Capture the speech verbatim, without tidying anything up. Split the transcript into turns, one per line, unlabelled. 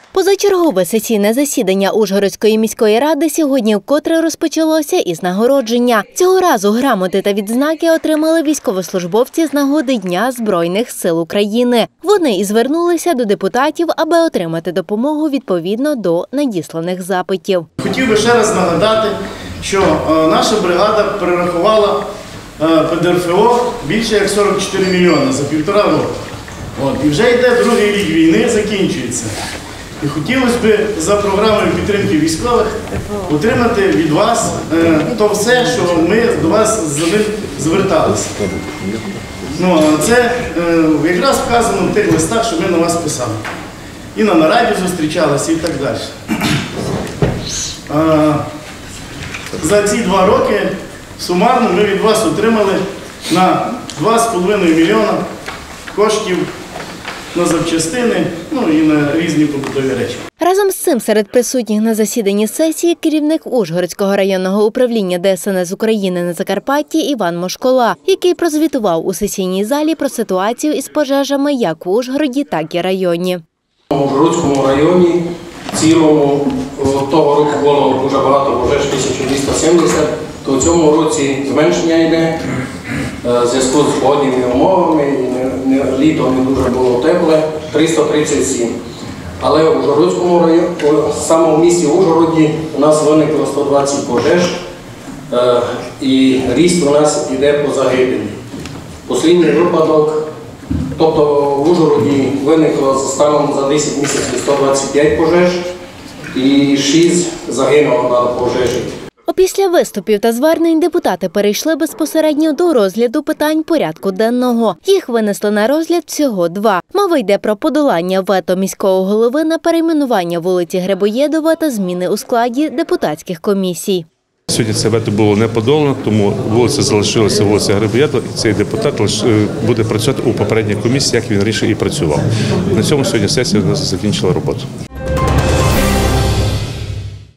Позачергове сесійне засідання Ужгородської міської ради сьогодні вкотре розпочалося із нагородження. Цього разу грамоти та відзнаки отримали військовослужбовці з нагоди Дня Збройних сил України. Вони і звернулися до депутатів, аби отримати допомогу відповідно до надісланих запитів.
Хотів би ще раз нагадати, що наша бригада перерахувала Пе Де Еф О більше як сорок чотири мільйони за півтора року. От, і вже йде другий рік війни, закінчується. І хотілося б за програмою підтримки військових отримати від вас е, то все, що ми до вас за ним зверталися. Ну, це е, якраз вказано в тих листах, що ми на вас писали. І на нараді зустрічалися, і так далі. Е, за ці два роки сумарно ми від вас отримали на два з половиною мільйона коштів на запчастини, ну і на різні побутові речі.
Разом з цим серед присутніх на засіданні сесії керівник Ужгородського районного управління Де Ес Ен Ес України на Закарпатті Іван Мошкола, який прозвітував у сесійній залі про ситуацію із пожежами як у Ужгороді, так і районі.
У Ужгородському районі в цілому того року було дуже багато пожеж, тисяча двісті сімдесят, то в цьому році зменшення йде в зв'язку з погодними умовами, літо не дуже було тепле, триста тридцять сім. Але у Ужгородському районі, саме в місті Ужгороді у нас виникло сто двадцять пожеж і ріст у нас йде по загибелі. Останній випадок, тобто в Ужгороді виникло станом за десять місяців сто двадцять п'ять пожеж і шість загинуло на пожежі.
Опісля виступів та звернень депутати перейшли безпосередньо до розгляду питань порядку денного. Їх винесли на розгляд всього два. Мова йде про подолання вето міського голови на перейменування вулиці Грибоєдова та зміни у складі депутатських комісій.
Сьогодні це вето було не подолано, тому вулиця залишилася вулиця Грибоєдова, і цей депутат буде працювати у попередній комісії, як він раніше і працював. На цьому сьогодні сесія закінчила роботу.